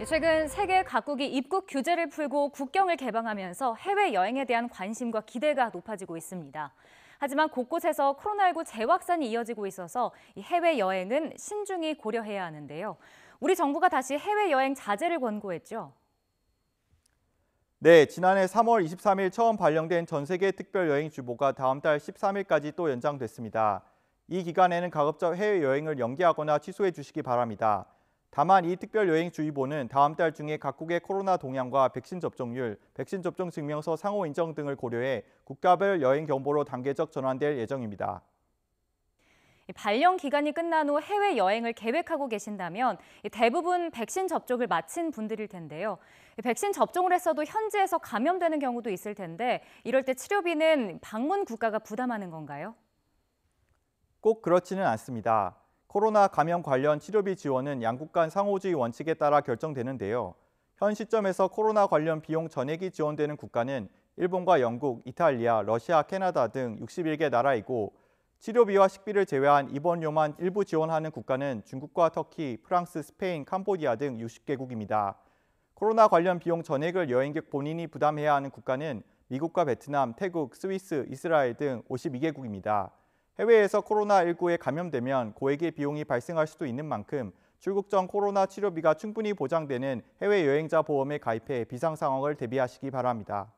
최근 세계 각국이 입국 규제를 풀고 국경을 개방하면서 해외여행에 대한 관심과 기대가 높아지고 있습니다. 하지만 곳곳에서 코로나19 재확산이 이어지고 있어서 해외여행은 신중히 고려해야 하는데요. 우리 정부가 다시 해외여행 자제를 권고했죠. 네, 지난해 3월 23일 처음 발령된 전 세계 특별여행주의보가 다음 달 13일까지 또 연장됐습니다. 이 기간에는 가급적 해외여행을 연기하거나 취소해 주시기 바랍니다. 다만 이 특별여행주의보는 다음 달 중에 각국의 코로나 동향과 백신 접종률, 백신 접종 증명서 상호 인정 등을 고려해 국가별 여행 경보로 단계적 전환될 예정입니다. 발령 기간이 끝난 후 해외여행을 계획하고 계신다면 대부분 백신 접종을 마친 분들일 텐데요. 백신 접종을 했어도 현지에서 감염되는 경우도 있을 텐데 이럴 때 치료비는 방문 국가가 부담하는 건가요? 꼭 그렇지는 않습니다. 코로나 감염 관련 치료비 지원은 양국 간 상호주의 원칙에 따라 결정되는데요. 현 시점에서 코로나 관련 비용 전액이 지원되는 국가는 일본과 영국, 이탈리아, 러시아, 캐나다 등 61개 나라이고 치료비와 식비를 제외한 입원료만 일부 지원하는 국가는 중국과 터키, 프랑스, 스페인, 캄보디아 등 60개국입니다. 코로나 관련 비용 전액을 여행객 본인이 부담해야 하는 국가는 미국과 베트남, 태국, 스위스, 이스라엘 등 52개국입니다. 해외에서 코로나19에 감염되면 고액의 비용이 발생할 수도 있는 만큼 출국 전 코로나 치료비가 충분히 보장되는 해외여행자 보험에 가입해 비상 상황을 대비하시기 바랍니다.